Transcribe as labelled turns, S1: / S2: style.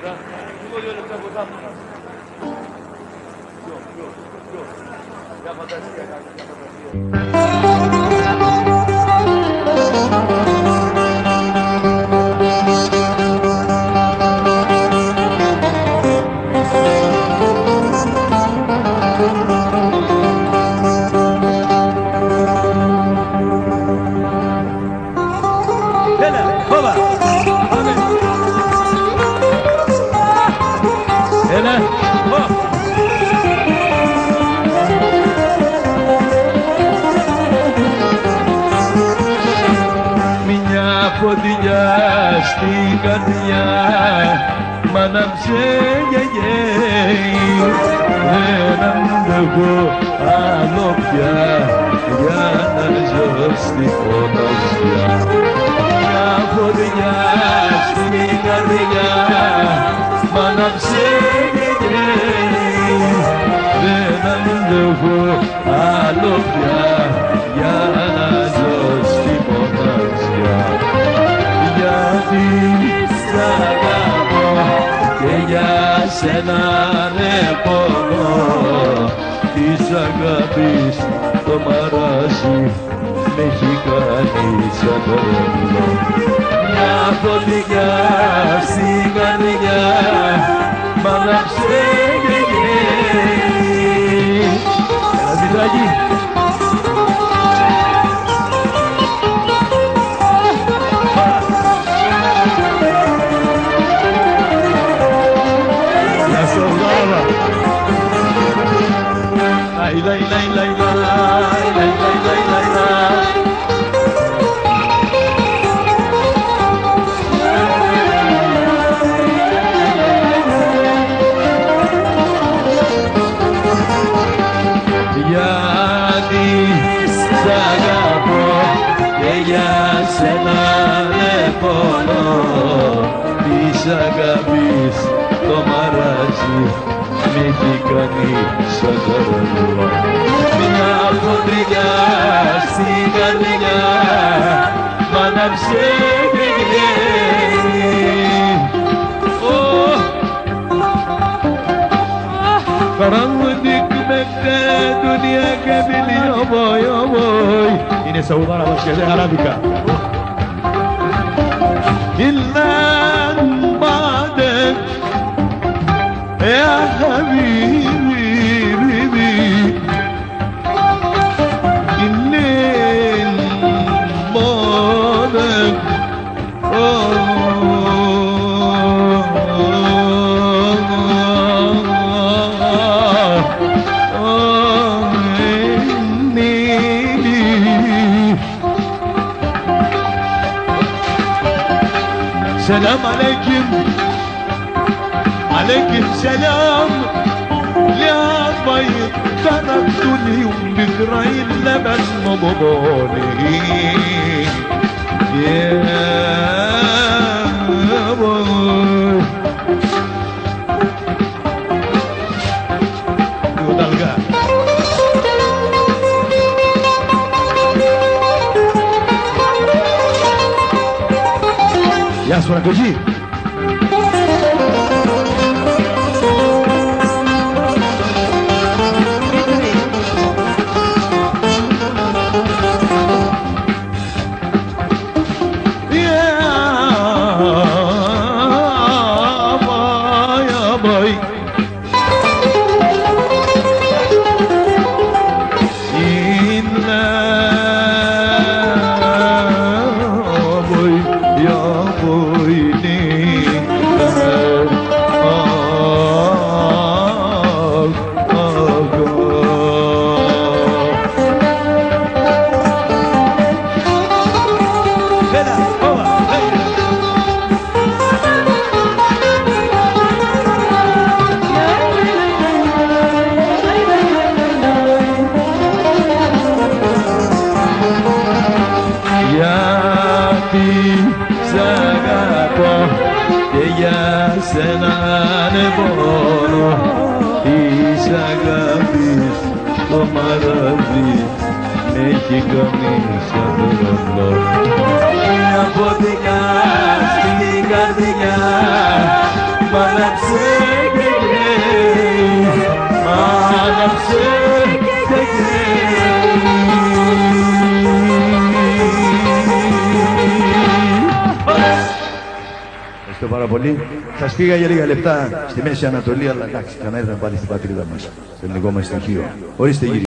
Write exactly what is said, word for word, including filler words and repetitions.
S1: Τώρα, λίγο δύο λεπτά κοντά μου. Πιο, πιο, πιο. Για φαντασία, κάτι, για φαντασία.
S2: Φωτιά στην καρδιά μ' άναψε γεγέι. Δεν αντέχω άλλο πια για να ζω στη φωτιά. Μια φωτιά στην καρδιά μ' άναψε γεγέι. Δεν αντέχω άλλο πια για να ζω στη φωτιά. Γιατί σ' αγαπώ και για σένα δεν πονώ. Της αγάπης το μαράζι με έχει κάνει σαν τρελό. Μια φωτιά στην καρδιά μ' άναψε γεγέι. Ένα ζητάκι. Lay lay lay lay lay lay lay lay lay. Γιατί σ' αγαπώ και για σένα δεν πονώ. Της αγάπης το μαράζι με έχει κάνει σαν τρελό. Μια φωτιά στην καρδιά μ' άναψε γεγέι. Karanlık Mekke dünya kebiliyor boy boy. Yine Saudara başladı Arabika. İllen badek ya habibi, İllen badek oh. Selam aleyküm, aleyküm selam. Ya bayit taraktuni bikrayla ben maboni. Ya boy. Dalga. Ya suara koji. Μια φωτιά στην καρδιά μ' πάρα πολύ. Σας πήγα για λίγα λεπτά στη Μέση Ανατολή, αλλά εντάξει, κανένα πάλι στην πατρίδα μας, στο ελληνικό μας στοιχείο. Ορίστε, γύρι.